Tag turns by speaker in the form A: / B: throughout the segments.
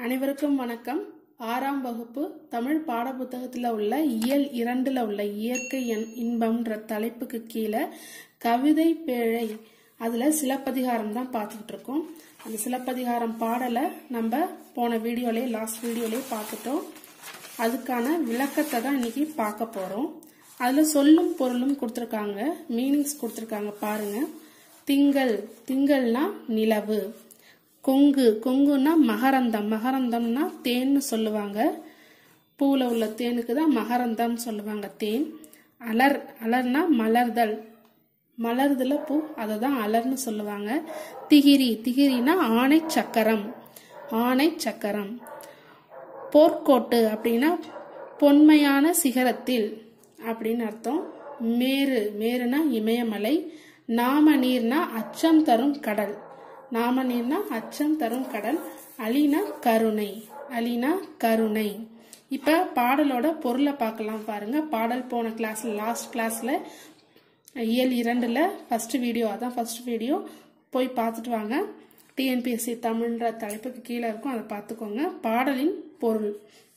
A: அனைவருக்கும் வணக்கம். 6ஆம் வகுப்பு தமிழ் பாடப்புத்தகத்தில் உள்ள இயல் 2ல் உள்ள இயற்கை இன்பம்ன்ற தலைப்புக்கு கீழே கவிதை பேழை அதில் சிலப்பதிகாரம் தான் பார்த்துட்டு இருக்கோம். அந்த சிலப்பதிகாரம் பாடலை நம்ம போன வீடியோலே லாஸ்ட் வீடியோலே பார்த்துட்டோம். அதுக்கான விளக்கத்தை தான் இன்னைக்கு பார்க்க போகிறோம். அதில் சொல்லும் பொருளும் கொடுத்துருக்காங்க, மீனிங்ஸ் கொடுத்துருக்காங்க பாருங்க. திங்கள், திங்கள்னா நிலவு. கொங்கு, கொங்குன்னா மகரந்தம், மகரந்தம்னா தேன்னு சொல்லுவாங்க. பூவில் உள்ள தேனுக்கு தான் மகரந்தம் சொல்லுவாங்க, தேன். அலர், அலர்னா மலர்தல், மலர்தல பூ, அதை தான் அலர்னு சொல்லுவாங்க. திகிரி, திகிரினா ஆணை சக்கரம், ஆணை சக்கரம். போர்க்கோட்டு அப்படின்னா பொன்மையான சிகரத்தில் அப்படின்னு அர்த்தம். மேரு, மேருனா இமயமலை. நாம நீர்னா அச்சம் தரும் கடல், நாம நீர்னா அச்சம் தரும் கடல். அலினா கருணை, அலினா கருணை. இப்ப பாடலோட பொருளை பார்க்கலாம் பாருங்க. பாடல் போன கிளாஸ்ல, லாஸ்ட் கிளாஸ்ல இயல் 2ல் ஃபர்ஸ்ட் வீடியோ, அதான் ஃபர்ஸ்ட் வீடியோ, போய் பார்த்துட்டு வாங்க. டிஎன்பிஎஸ்சி தமிழ்ன்ற தலைப்புக்கு கீழே இருக்கும், அதை பார்த்துக்கோங்க. பாடலின் பொருள்: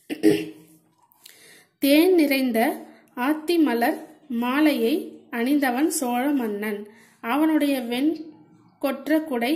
A: தேன் நிறைந்த ஆத்தி மலர் மாலையை அணிந்தவன் சோழ மன்னன். அவனுடைய கொற்ற குடை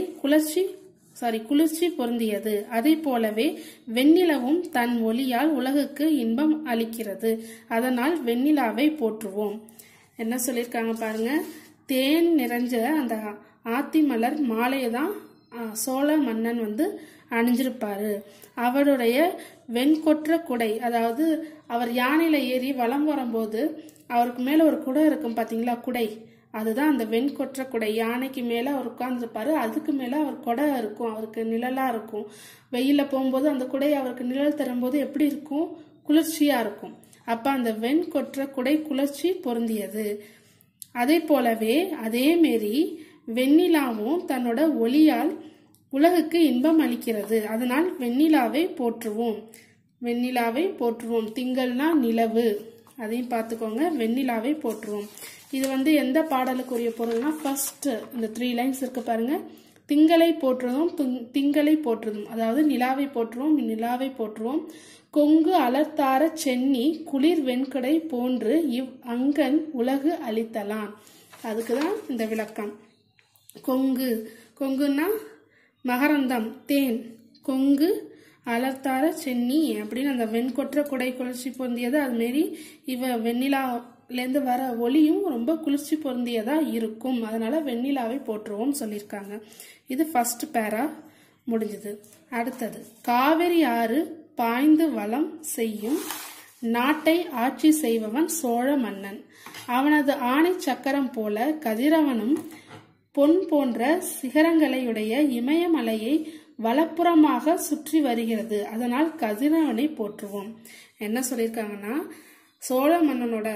A: குளிர்ச்சி பொருந்தியது. அதை போலவே வெண்ணிலவும் தன் ஒளியால் உலகுக்கு இன்பம் அளிக்கிறது. அதனால் வெண்ணிலாவை போற்றுவோம். என்ன சொல்லியிருக்காங்க பாருங்க. தேன் நிறைஞ்ச அந்த ஆத்தி மலர் மாலையை தான் சோழ மன்னன் அணிஞ்சிருப்பாரு. அவருடைய வெண்கொற்ற குடை, அதாவது அவர் யானையில ஏறி வலம் வரும்போது அவருக்கு மேல ஒரு குடை இருக்கும் பாத்தீங்களா, குடை, அதுதான் அந்த வெண்கொற்ற குடை. யானைக்கு மேல அவர் உட்கார்ந்துருப்பாரு, அதுக்கு மேல அவர் கொடை இருக்கும், அவருக்கு நிழலா இருக்கும். வெயில போகும்போது அந்த குடை அவருக்கு நிழல் தரும்போது எப்படி இருக்கும், குளிர்ச்சியா இருக்கும். அப்ப அந்த வெண்கொற்ற குடை குளிர்ச்சி பொருந்தியது. அதே போலவே அதே மாரி வெண்ணிலாவும் தன்னோட ஒளியால் உலகுக்கு இன்பம் அளிக்கிறது. அதனால் வெண்ணிலாவை போற்றுவோம், வெண்ணிலாவை போற்றுவோம். திங்கள்னா நிலவு, அதையும் பார்த்துக்கோங்க. வெண்ணிலாவை போற்றுவோம். இது எந்த பாடலுக்குரிய பொருள்னா, ஃபர்ஸ்ட் இந்த 3 லைன்ஸ் இருக்கு பாருங்க. திங்களை போற்றுவோம், திங்களை போற்றுவோம், அதாவது நிலாவை போற்றுவோம், நிலாவை போற்றுவோம். கொங்கு அலர்த்தார சென்னி குளிர் வெண்கடை போன்று இவ் அங்கன் உலகு அளித்தலான். அதுக்குதான் இந்த விளக்கம். கொங்கு, கொங்குன்னா மகரந்தம், தேன். கொங்கு அலர்த்தார சென்னி அப்படின்னு அந்த வெண்கொற்ற குடை குளிர்ச்சி பொருந்தியது. அது மாரி வெண்ணிலாலேருந்து வர ஒளியும் ரொம்ப குளிர்ச்சி பொருந்தியதா இருக்கும். அதனால வெண்ணிலாவை போற்றுவோம் சொல்லியிருக்காங்க. இது ஃபர்ஸ்ட் பேரா முடிஞ்சது. அடுத்தது, காவிரி ஆறு பாய்ந்து வளம் செய்யும் நாட்டை ஆட்சி செய்பவன் சோழ மன்னன். அவனது ஆணை சக்கரம் போல கதிரவனும் பொன் போன்ற சிகரங்களையுடைய இமயமலையை வலப்புறமாக சுற்றி வருகிறது. அதனால் கதிரவனை போற்றுவோம். என்ன சொல்லியிருக்காங்கன்னா, சோழ மன்னனோட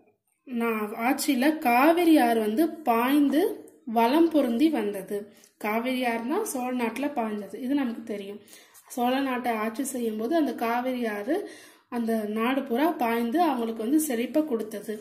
A: ஆட்சியில காவிரி ஆறு பாய்ந்து வலம் பொருந்தி வந்தது. காவிரி ஆறுனா சோழ நாட்டுல பாய்ந்தது, இது நமக்கு தெரியும். சோழ நாட்டை ஆட்சி செய்யும் போது அந்த காவிரி ஆறு அந்த நாடு பூரா பாய்ந்து அவங்களுக்கு செழிப்பை கொடுத்தது.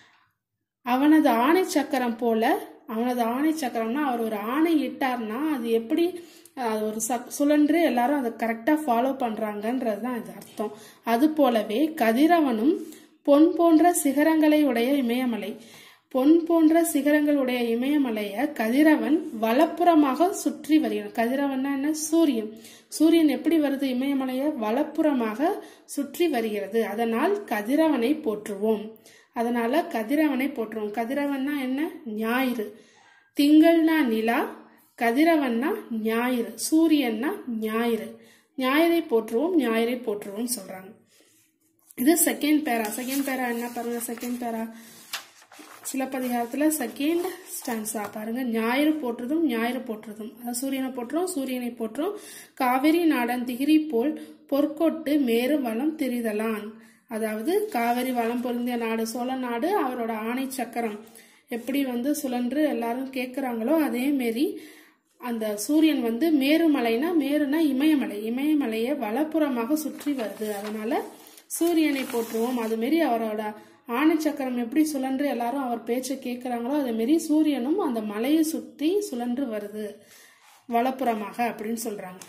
A: அவனது ஆணை சக்கரம் போல, அவனது ஆணை சக்கரம்னா அவர் ஒரு ஆணை இட்டார்னா அது எப்படி ஒரு சுழன்று எல்லாரும் அதை கரெக்டா ஃபாலோ பண்றாங்கன்றதுதான் இது அர்த்தம். அது போலவே கதிரவனும் பொன் போன்ற சிகரங்களை உடைய இமயமலை, பொன் போன்ற சிகரங்களுடைய இமயமலைய கதிரவன் வலப்புறமாக சுற்றி வருகிறான். கதிரவன்னா என்ன, சூரியன். சூரியன் எப்படி வருது, இமயமலைய வலப்புறமாக சுற்றி வருகிறது. அதனால் கதிரவனை போற்றுவோம், அதனால கதிரவனை போற்றுவோம். கதிரவன்னா என்ன, ஞாயிறு. திங்கள்னா நிலா, கதிரவன்னா ஞாயிறு, சூரியன்னா ஞாயிறு. ஞாயிறை போற்றுவோம், ஞாயிறை போற்றுவோம் சொல்றாங்க. இது செகண்ட் பேரா. செகண்ட் பேரா என்ன பாருங்க. செகண்ட் பேரா சிலப்பதிகாரத்துல செகண்ட் ஸ்டான்ஸா பாருங்க. ஞாயிறு போற்றுதும், ஞாயிறு போற்றுதும், அதாவது சூரியனை போற்றுறோம், சூரியனை போற்றுறோம். காவிரி நாடன் திகிரி போல் பொற்கொட்டு மேரு வளம் திரிதலான். அதாவது காவிரி வளம் பொருந்திய நாடு சோழ நாடு, அவரோட ஆணை சக்கரம் எப்படி சுழன்று எல்லாரும் கேட்கிறாங்களோ அதே மாரி அந்த சூரியன் மேருமலைனா, மேருனா இமயமலை, இமயமலையை வலப்புறமாக சுற்றி வருது. அதனால சூரியனை போற்றுவோம். அது மாரி அவரோட ஆணை சக்கரம் எப்படி சுழன்று எல்லாரும் அவர் பேச்சை கேட்கிறாங்களோ அதே மாரி சூரியனும் அந்த மலையை சுற்றி சுழன்று வருது வலப்புறமாக அப்படின்னு சொல்றாங்க.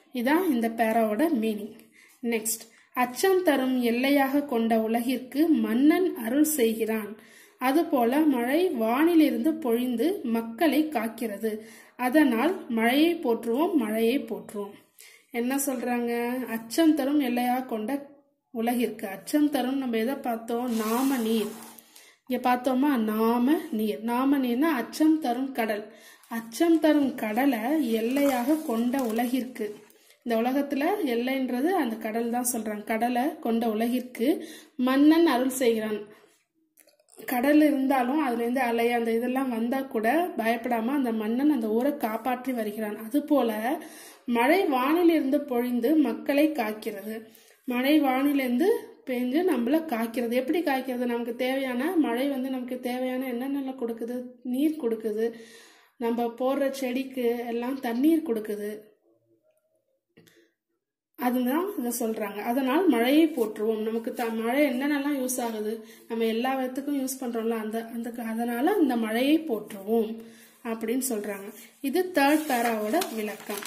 A: இதான் இந்த பேராவோட மீனிங். நெக்ஸ்ட், அச்சம் தரும் எல்லையாக கொண்ட உலகிற்கு மன்னன் அருள் செய்கிறான். அதுபோல மழை வானிலிருந்து பொழிந்து மக்களை காக்கிறது. அதனால் மழையை போற்றுவோம், மழையை போற்றுவோம். என்ன சொல்றாங்க? அச்சம் தரும் எல்லையாக கொண்ட உலகிற்கு. அச்சம் தரும் நம்ம எதை பார்த்தோம்? நாம நீர். இங்க பார்த்தோமா? நாம நீர். நாம நீர்னா அச்சம் தரும் கடல். அச்சம் தரும் கடலை எல்லையாக கொண்ட உலகிற்கு, இந்த உலகத்துல எல்லைன்றது அந்த கடல் தான் சொல்றாங்க. கடலை கொண்ட உலகிற்கு மன்னன் அருள் செய்கிறான். கடல் இருந்தாலும் அதுல இருந்து அலை அந்த இதெல்லாம் வந்தா கூட பயப்படாம அந்த மன்னன் அந்த ஊரை காப்பாற்றி வருகிறான். அது போல மழை வானிலிருந்து பொழிந்து மக்களை காக்கிறது. மழை வானிலிருந்து பெஞ்சு நம்மள காக்கிறது. எப்படி காய்க்கிறது? நமக்கு தேவையான மழை நமக்கு தேவையான என்னென்னலாம் கொடுக்குது? நீர் கொடுக்குது. நம்ம போடுற செடிக்கு எல்லாம் தண்ணீர் கொடுக்குது. அதுதான் இதை சொல்றாங்க. அதனால் மழையை போற்றுவோம். நமக்கு மழை என்னென்னலாம் யூஸ் ஆகுது? நம்ம எல்லா விதத்துக்கும் யூஸ் பண்றோம்ல, அதனால அந்த மழையை போற்றுவோம் அப்படின்னு சொல்றாங்க. இது தேர்ட் பேராவோட விளக்கம்.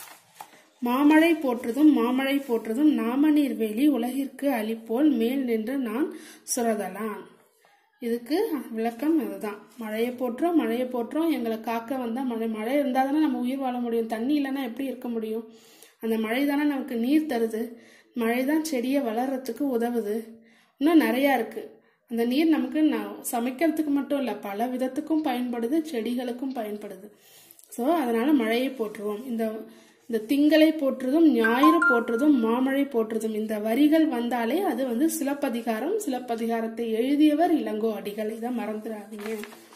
A: மாமழை போற்றுதும் மாமழை போற்றுதும் நாமநீர் வேலி உலகிற்கு அளிப்போல் மேல் நின்று நான் சுரதலான். இதுக்கு விளக்கம் இதுதான். மழையை போற்றோம், மழையை போற்றோம், எங்களை காக்க வந்தா மழை இருந்தா தானே நம்ம உயிர் வாழ முடியும். தண்ணி இல்லைன்னா எப்படி இருக்க முடியும்? அந்த மழை தானே நமக்கு நீர் தருது. மழை தான் செடியை வளர்றதுக்கு உதவுது. இன்னும் நிறையா இருக்கு. அந்த நீர் நமக்கு சமைக்கிறதுக்கு மட்டும் இல்லை, பல விதத்துக்கும் பயன்படுது, செடிகளுக்கும் பயன்படுது. ஸோ அதனால மழையை போற்றுவோம். இந்த திங்களை போற்றுதும் ஞாயிறு போற்றுதும் மாமழை போற்றுதும் இந்த வரிகள் வந்தாலே அது சிலப்பதிகாரம். சிலப்பதிகாரத்தை எழுதியவர் இளங்கோ அடிகள். இதை மறந்துடாதீங்க.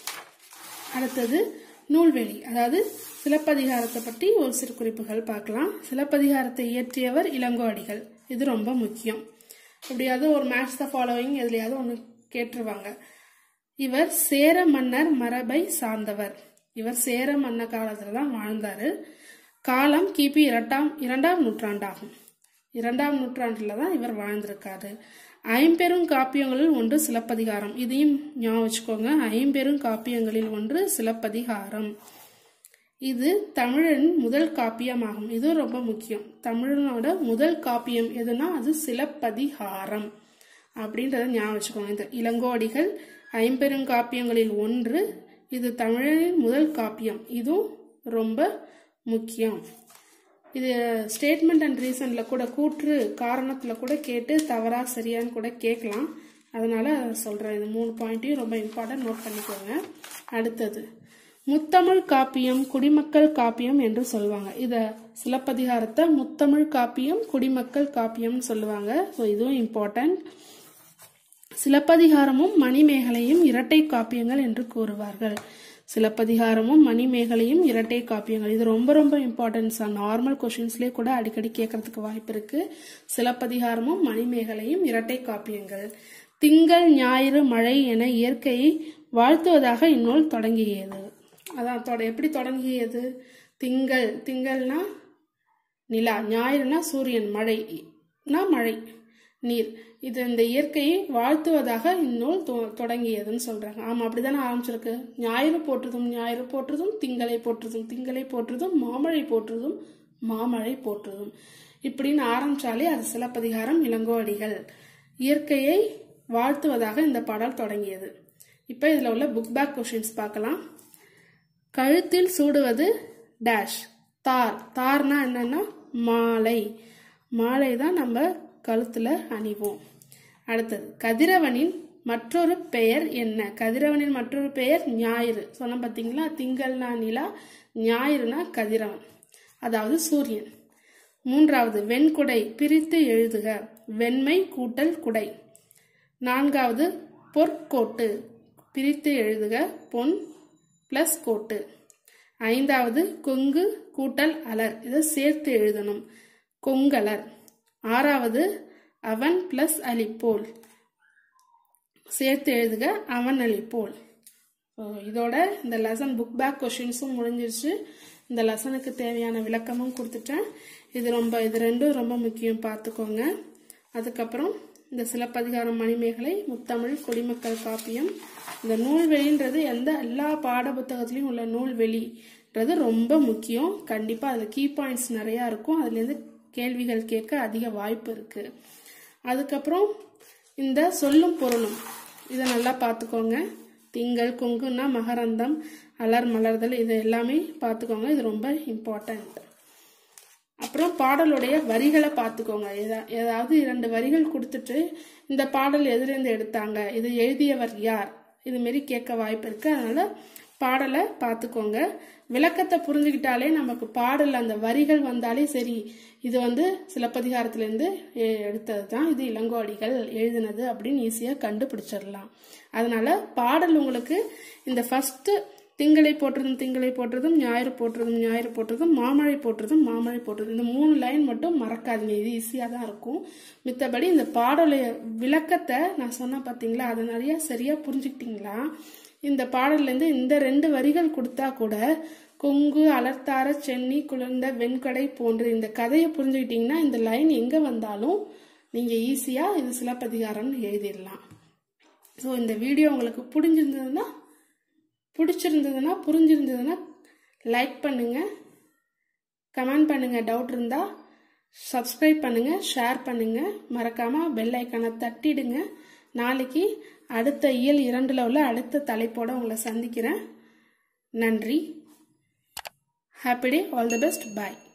A: அடுத்தது நூல்வெளி. அதாவது சிலப்பதிகாரத்தை பற்றி ஒரு சிறு குறிப்புகள் பார்க்கலாம். சிலப்பதிகாரத்தை இயற்றியவர் இளங்கோ அடிகள். இது ரொம்ப முக்கியம். எப்படியாவது ஒரு மேட்ச் த ஃபாலோவிங் எதுலையாவது ஒன்று கேட்டுருவாங்க. இவர் சேர மன்னர் மரபை சார்ந்தவர். இவர் சேர மன்ன காலத்துல தான் வாழ்ந்தாரு. காலம் கிபி 2ஆம் நூற்றாண்டாகும். 2ஆம் நூற்றாண்டுல தான் இவர் வாழ்ந்திருக்காரு. ஐம்பெரும் காப்பியங்களில் ஒன்று சிலப்பதிகாரம். இதையும் ஞாபகம் வச்சுக்கோங்க. ஐம்பெரும் காப்பியங்களில் ஒன்று சிலப்பதிகாரம். இது தமிழின் முதல் காப்பியமாகும். இது ரொம்ப முக்கியம். தமிழனோட முதல் காப்பியம் எதுனா அது சிலப்பதிகாரம் அப்படின்றத ஞாபகம் வச்சுக்கோங்க. இந்த இளங்கோடிகள் ஐம்பெரும் காப்பியங்களில் ஒன்று. இது தமிழின் முதல் காப்பியம். இதுவும் ரொம்ப முக்கியம். இது ஸ்டேட்மெண்ட் அண்ட் ரீசன்ல கூட கூற்று காரணத்துல கூட கேட்டு தவறா சரியான்னு கூட கேட்கலாம். அதனால சொல்றேன். இது 3 பாயிண்ட்டையும் ரொம்ப இம்பார்ட்டன்ட் நோட் பண்ணிக்கோங்க. அடுத்தது முத்தமிழ் காப்பியம், குடிமக்கள் காப்பியம் என்று சொல்லுவாங்க. இத சிலப்பதிகாரத்தை முத்தமிழ் காப்பியம், குடிமக்கள் காப்பியம்னு சொல்லுவாங்க. ஸோ இதுவும் இம்பார்ட்டன்ட். சிலப்பதிகாரமும் மணிமேகலையும் இரட்டை காப்பியங்கள் என்று கூறுவார்கள். சிலப்பதிகாரமும் மணிமேகலையும் இரட்டை காப்பியங்கள். இது ரொம்ப ரொம்ப இம்பார்ட்டன்ஸ். நார்மல் கொஸ்டின்ஸ்லேயே கூட அடிக்கடி கேட்கறதுக்கு வாய்ப்பு இருக்கு. சிலப்பதிகாரமும் மணிமேகலையும் இரட்டை காப்பியங்கள். திங்கள் ஞாயிறு மழை என இயற்கையை வாழ்த்துவதாக இந்நூல் தொடங்கியது. அதான் எப்படி தொடங்கியது? திங்கள்னா நிலா, ஞாயிறுனா சூரியன், மழைனா மழை நீர். இது இந்த இயற்கையை வாழ்த்துவதாக இந்நூல் தொடங்கியதுன்னு சொல்றாங்க. ஆமா, அப்படித்தானே ஆரம்பிச்சிருக்கு. ஞாயிறு போற்றுதும் ஞாயிறு போற்றுதும் திங்களை போற்றுதும் திங்களை போற்றுதும் மாமழை போற்றுதும் மாமழை போற்றுதும் இப்படின்னு ஆரம்பிச்சாலே அது சிலப்பதிகாரம். இளங்கோ அடிகள் இயற்கையை வாழ்த்துவதாக இந்த பாடல் தொடங்கியது. இப்ப இதுல உள்ள புக் பேக் கொஸ்டின்ஸ் பார்க்கலாம். கழுத்தில் சூடுவது டேஷ். தார்னா என்னன்னா மாலை. மாலை தான் நம்ம கழுத்துல அணிவோம். அடுத்தது கதிரவனின் மற்றொரு பெயர் என்ன? கதிரவனின் மற்றொரு பெயர் ஞாயிறு. சொன்ன பார்த்தீங்களா? திங்கள்னா நிலா, ஞாயிறுனா கதிரவன், அதாவது சூரியன். 3வது வெண்குடை. பிரித்து எழுதுக. வெண்மை கூட்டல் குடை. 4வது பொற்கோட்டு. பிரித்து எழுதுக. பொன் பிளஸ் கோட்டு. 5வது கொங்கு கூட்டல் அலர். இதை சேர்த்து எழுதணும். கொங்கலர். 6வது அவன் பிளஸ் அலிப்போல். சேர்த்து எழுதுக. அவன் அலிப்போல். இதோட இந்த லெசன் புக் பேக் கொஸ்டின்ஸும் முடிஞ்சிருச்சு. இந்த லெசனுக்கு தேவையான விளக்கமும் கொடுத்துட்டேன். இது ரெண்டும் ரொம்ப முக்கியம், பார்த்துக்கோங்க. அதுக்கப்புறம் இந்த சிலப்பதிகாரம், மணிமேகலை, முத்தமிழ், குடிமக்கள் காப்பியம். இந்த நூல்வெளின்றது எல்லா பாட புத்தகத்திலையும் உள்ள நூல்வெளி. அப்படின்றது ரொம்ப முக்கியம். கண்டிப்பா அதுல கீ பாயிண்ட்ஸ் நிறைய இருக்கும். அதுல இருந்து கேள்விகள் கேட்க அதிக வாய்ப்பு இருக்கு. அதுக்கப்புறம் இந்த சொல்லும் பொருளும் இதை நல்லா பார்த்துக்கோங்க. திங்கள், கொங்குன்னா மகரந்தம், அலர், மலர்தல், இது எல்லாமே பார்த்துக்கோங்க. இது ரொம்ப இம்பார்ட்டன்ட். அப்புறம் பாடலுடைய வரிகளை பார்த்துக்கோங்க. ஏதாவது 2 வரிகள் கொடுத்துட்டு இந்த பாடல் எதிலிருந்து எடுத்தாங்க, இது எழுதியவர் யார், இது மாரி கேட்க வாய்ப்பு இருக்கு. அதனால பாடலை பார்த்துக்கோங்க. விளக்கத்தை புரிஞ்சுக்கிட்டாலே நமக்கு பாடல் அந்த வரிகள் வந்தாலே சரி, இது சிலப்பதிகாரத்திலிருந்து எடுத்தது தான், இது இளங்கோவடிகள் எழுதினது அப்படின்னு ஈஸியா கண்டுபிடிச்சிடலாம். அதனால பாடல் உங்களுக்கு இந்த ஃபர்ஸ்ட் திங்களை போற்றதும், ஞாயிறு போற்றதும், மாமழை போற்றதும் இந்த 3 லைன் மட்டும் மறக்காதீங்க. இது ஈஸியா தான் இருக்கும். மித்தபடி இந்த பாடலுடைய விளக்கத்தை நான் சொன்ன பாத்தீங்களா, அதை நிறைய சரியா புரிஞ்சுக்கிட்டீங்களா? இந்த பாடல்ல இருந்து இந்த 2 வரிகள் கொடுத்தா கூட கொங்கு, அலர்த்தார, சென்னி, குளிர்ந்த வெண்கடை போன்ற இந்த கதையை புரிஞ்சுக்கிட்டீங்கன்னா இந்த லைன் எங்க வந்தாலும் நீங்க ஈஸியா இது சிலப்பதிகாரம்னு எழுதிடலாம். ஸோ இந்த வீடியோ உங்களுக்கு புரிஞ்சிருந்ததுன்னா லைக் பண்ணுங்க, கமெண்ட் பண்ணுங்க, டவுட் இருந்தா சப்ஸ்கிரைப் பண்ணுங்க, ஷேர் பண்ணுங்க, மறக்காம பெல் ஐக்கானை தட்டிடுங்க. நாளைக்கு அடுத்த இயல் 2ல உள்ள அடுத்த தலைப்போட உங்களை சந்திக்கிறேன். நன்றி. Happy day, all the best, bye.